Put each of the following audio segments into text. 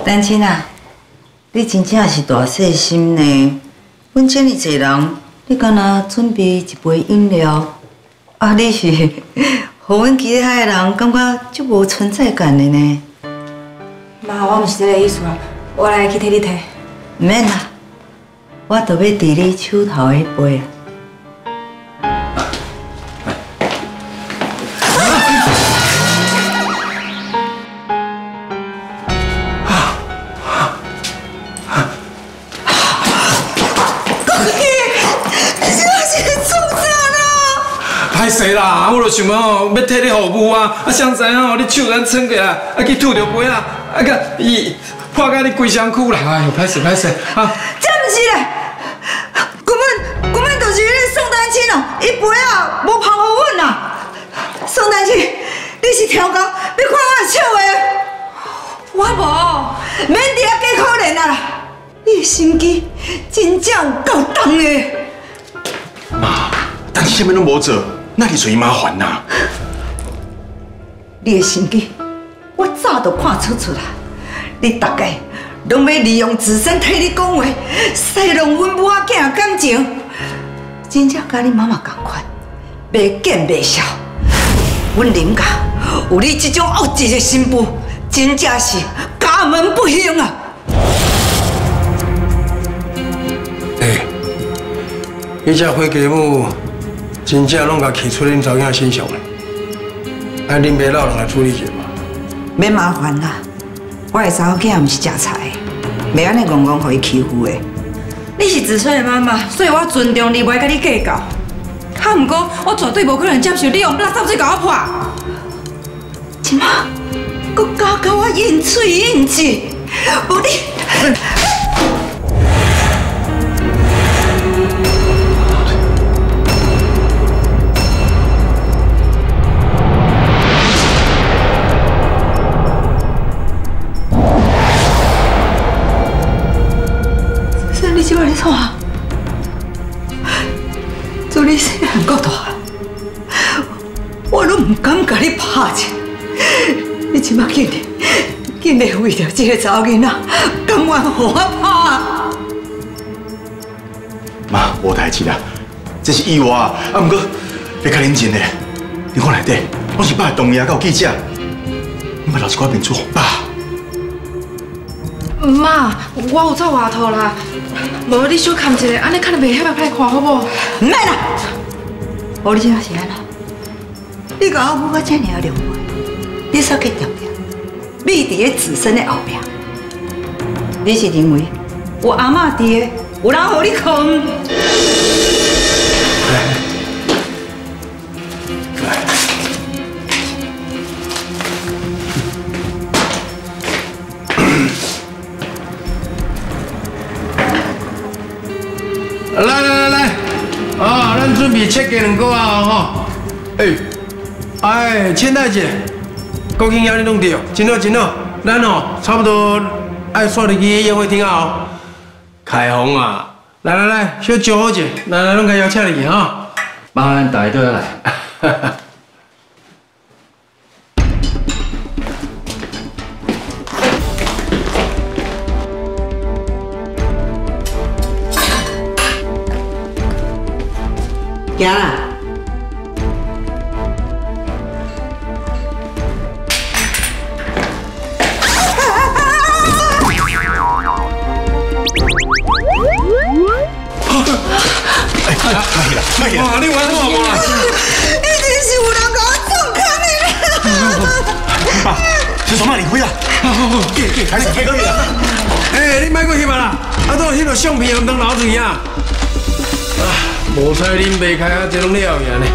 丹青啊，你真正是大细心呢。阮这么济人，你敢若准备一杯饮料，啊，你是，互阮其他的人感觉足无存在感的呢。 妈，我毋是这个意思啊，我来去替你提。 唔免啦，我着要伫你手头的迄杯啊。 歹势啦，我就想讲要替你服务啊，谁知影你手咱撑过来，去吐着杯啊，甲伊破甲你规身躯啦！哎呦，歹势啊！ 这毋是咧，根本就是迄个宋丹青哦，伊杯啊无捧互阮啦。宋丹青，你是挑工要看我笑的？我无，免伫遐假可怜啊啦！你的心机真正有够重的。 妈，但是啥物拢无做。 那你随麻烦呐！ 你的心机，我早就看出啦。你大概拢要利用自身替你讲话，塞弄阮母仔囝感情，真正甲你妈妈同款，袂见袂笑。阮林家有你这种恶质的新妇，真正是家门不幸啊！ 你这花家母。 真正拢甲气出恁查囝身上嘞，按恁爸老人来处理者吧。 免麻烦啦，我的查某囝毋是食菜的，袂安尼戆戆互伊欺负的。 你是子孙的妈妈，所以我尊重你，袂甲你计较。啊，毋过我绝对无可能接受你用垃圾水甲我泼。 即马，搁加甲我应嘴应舌，无你。 你即摆咧创？自你细汉到大，我拢唔敢甲你拍者。你即摆竟然为着这个查某囡仔，甘愿互我拍？ 妈，无代志啦，这是意外啊！毋过要较认真嘞。你看内底，拢是爸的同业，甲有记者，你莫留一块面子互爸。 妈，我有走外头啦。 无你小看一下，安尼看着袂遐歹看，好无？ 唔免啦，无你即摆是安怎？你甲我母我遮尔啊两回，你煞去点点，秘伫个自身的后壁。你是认为有阿嬷伫个，有人互你坑？ 来，啊，咱准备切鸡两个啊，吼！千代姐，高兴遐你弄对，真好真好，咱哦差不多爱煞入去宴会厅啊，开放啊！来，小招好者，来，拢该邀请你去哈。 麻烦大家都要来。 行啦。 快去啦！ 哇，你玩我无啦？ 一定是有人甲我撞坑的啦！ 爸，小爽妈离开啦！开始飞过去啦！ 你莫过翕啦，都翕到相片，唔通留住啊！无采恁爸开啊，这拢了去安尼。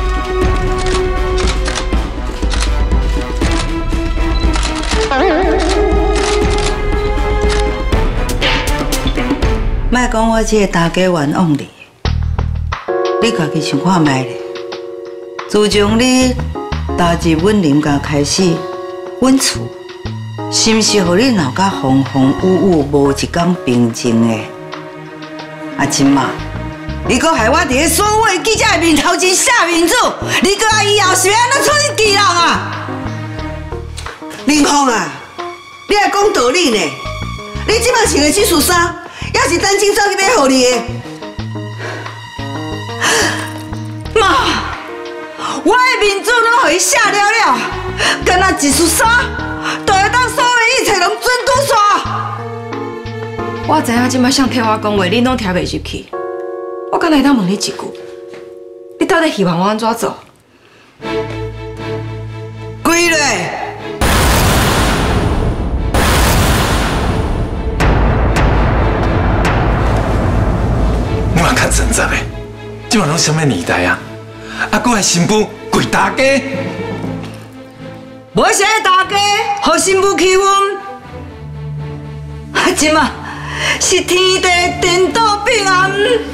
莫讲我这个大家冤枉你，你家己想看卖咧。自从你踏入阮林家开始，阮厝是毋是互你闹甲风风雨雨，无一天平静的？啊，今嘛，你搁害我伫咧所有的记者的面头前写面子，你搁爱以后是要安怎处理其人啊？林峰啊，你爱讲道理呢？ 你即摆穿的这束衫，也是等今早去买互你的。妈，我的面子拢互伊写了了，干那一束衫，就会当所有一切拢准拄煞。 我知影即摆想替我讲话，你拢听袂入去。我敢会当问你一句，你到底希望我安怎做？ 归嘞！ 你嘛较真实的，即嘛拢什么年代啊？啊，搁还新妇跪大家， 无啥大家，互新妇欺负。啊，即嘛是天地颠倒平安。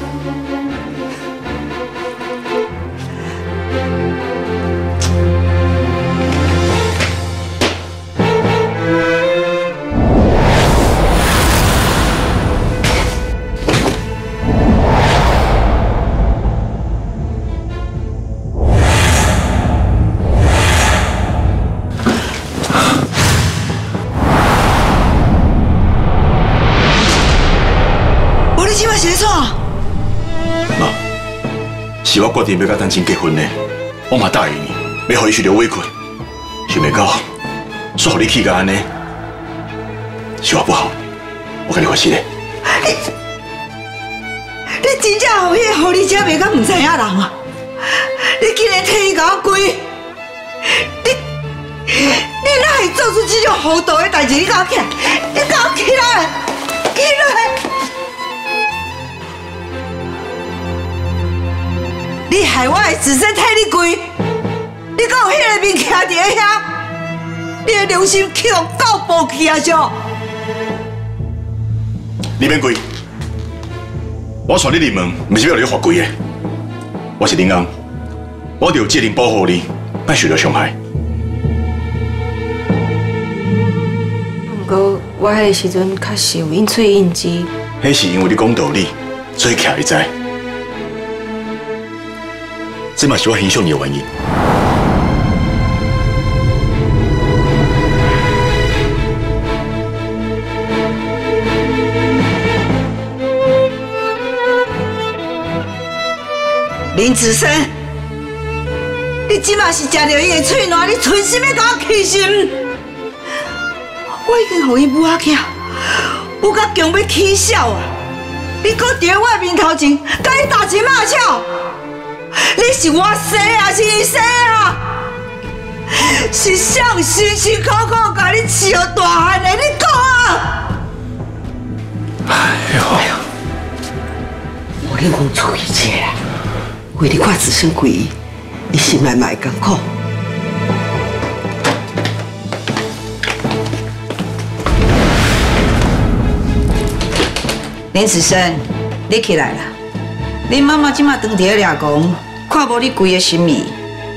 妈，是我决定要甲单亲结婚的，我嘛答应你，要互伊受到委屈，想袂到，煞互你气甲安尼，是我不好，我甲你发誓的。 你真正有迄个互你姐袂甲唔知影人啊？你竟然替伊甲我跪，你哪会做出这种糊涂的代志？你甲我起来，你甲我起来，起来！你害我的子孙替你跪，你敢有迄个面徛伫遐？你的良心去互狗抱去啊！上， 你免跪，我带你入门，不是要你罚跪的。我是林昂，我就有责任保护你，别受到伤害。 不过我迄个时阵确实有应喙应之。 迄是因为你讲道理，所以徛会知。这嘛是我欣赏你的原因。 林子生，你即马是食到伊的嘴烂，你存心要甲我气心？我已经互伊母仔囝，有甲强要起笑啊！你搁伫我的面头前，甲伊打情骂俏。你是我生啊，是伊生啊？是谁辛辛苦苦甲你饲到大汉的？你讲啊！ 哎呦， 我咧付出一切啦，为你看子孙归依，你心内嘛会艰苦。林子生，你起来啦！恁妈妈即马当伫咧抓狂，看无你规个心意。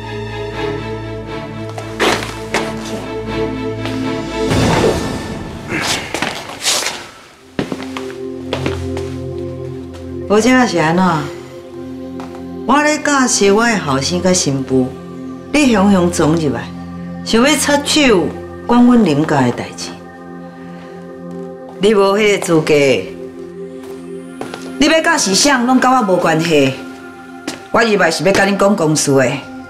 我即马是安怎？我咧教授我的后生甲新妇，你雄雄闯入来，想要插手管阮林家的代志，你无迄个资格。你要甲是啥，拢甲我无关系。我入来是要甲你讲公事的。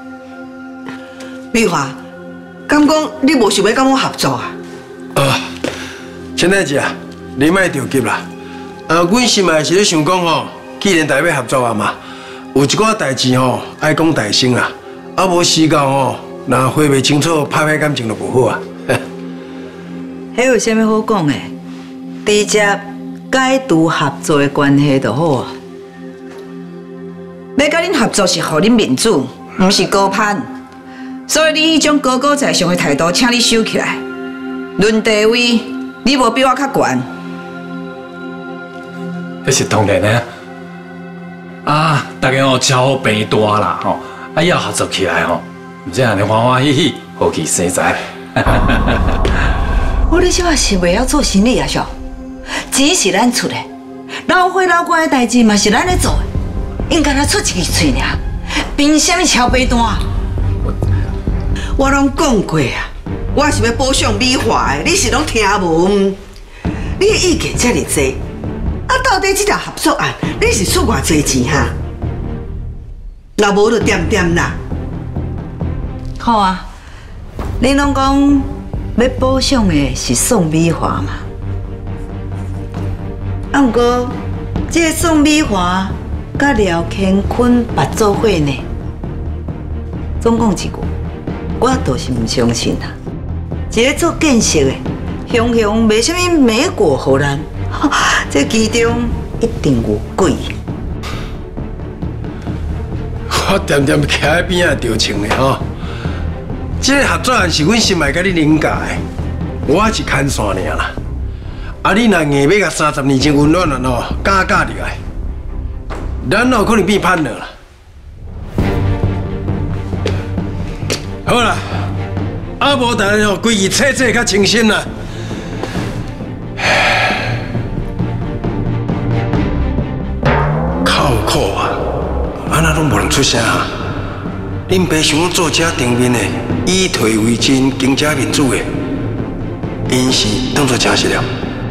美华，敢讲你无想要甲我合作啊？ 千代姐啊，你莫着急啦。阮心内是咧想讲吼，既然大家要合作啊嘛，有一寡代志吼爱讲大声啦，啊无时间吼，若回袂清楚，拍歹感情就无好啊。 迄有啥物好讲的？直接解除合作的关系就好啊。要甲恁合作是互恁面子，毋是高攀。所以你迄种高高在上的态度，请你收起来。论地位，你无比我较悬。 这是当然的。啊，大家哦，超好变大啦吼，啊要合作起来吼，唔知安尼欢欢喜喜，好去生财。 我你即摆是袂晓做生意啊，上？钱是咱出的，老伙老怪的代志嘛是咱咧做的，应该咱出一支嘴尔，凭啥物超白单？我拢讲过啊，我是要保障美华的，你是拢听无？ 你的意见这么多，啊，到底这条合作案你是出偌济钱哈？若无就点点啦。好啊，你拢讲要保障的是宋美华嘛？啊，不过这个宋美华甲廖乾坤合作伙呢，总讲一句，我倒是唔相信啦。一个做建设的，雄雄卖什么美果予咱，这其中一定有鬼。 我点点徛喺边仔调情的吼，这个合作案是阮心爱甲你领教的，我是看线尔啦。啊，你若硬要甲30年前温暖的吼加入来，咱有可能变叛了啦。好啦，啊无但吼规矩册册较清新啦。靠苦啊！安那拢无人出声啊！恁爸想要做这顶面的，以退为进，经这民主的，因是当作真实了。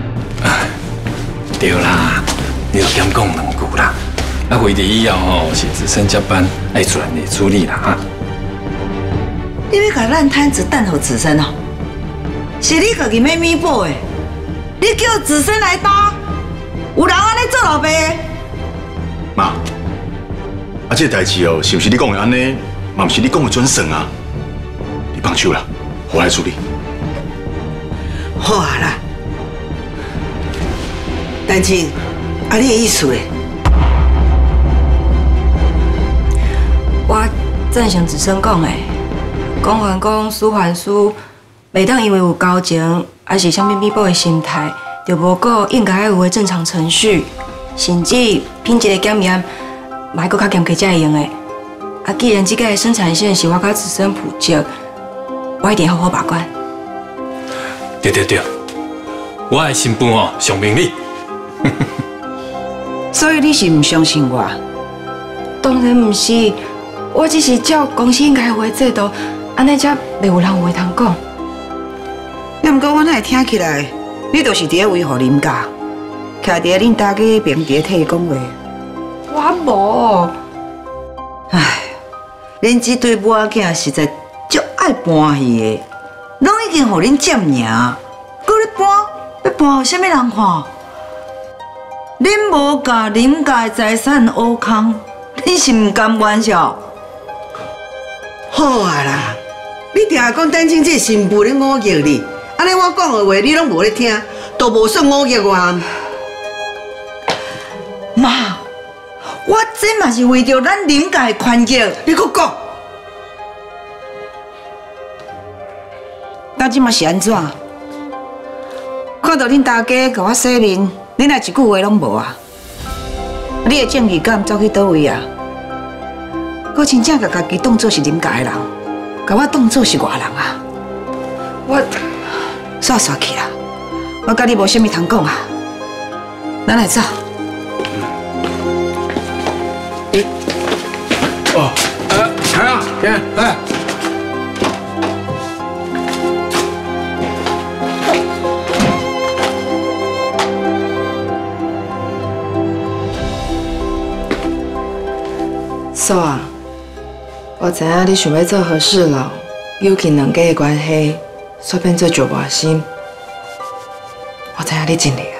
对啦，你就减讲2句啦。啊，回去以后吼是子孙接班，爱全力处理啦哈。 你要甲咱摊子等互子孙哦？是你家己要弥补的，你叫子孙来担，有人安尼做老爸的？ 妈，啊，这代志哦，是不是你讲的安尼？嘛不是你讲的准算啊？你放手啦，我来处理。 好啊啦，但是啊，你的意思咧？ 我赞成子孙讲的，讲还讲，输还输，袂当因为有交情，还是啥物弥补的心态，就无顾应该有的正常程序，甚至品质的检验，嘛还阁较严格才会用的。啊，既然这个生产线是我甲子孙负责，我一定好好把关。 对，我的新妇哦上明理。 所以你是唔相信我？ 当然唔是，我只是照公司应该有的制度，安尼才袂有人有话通讲。 要毋过我哪会听起来，你就是伫咧维护林家，徛伫咧恁大家平伫咧替伊讲话。 我无。 唉，恁这对母仔囝实在足爱搬戏的，拢已经互恁占赢，搁咧搬，要搬互啥物人看？恁无甲林家的财产挖空，恁是唔甘愿笑？好啊啦，你定下讲等阵这新妇咧忤逆你，安尼我讲的话你拢无咧听，都无算忤逆我。妈，我这嘛是为着咱林家的权益，你搁讲？那即嘛是安怎？看到恁大家甲我洗面，恁来一句话拢无啊？你的正义感走去倒位啊？我真正甲家己当作是林家的人，甲我当作是外人啊！ 我煞去啦，我甲你无啥物通讲啊，咱来走。 哦，来啊，来。 嫂啊，我知影你想要做和事佬，扭起两家的关系，煞变做石外心。我知影你尽力啊。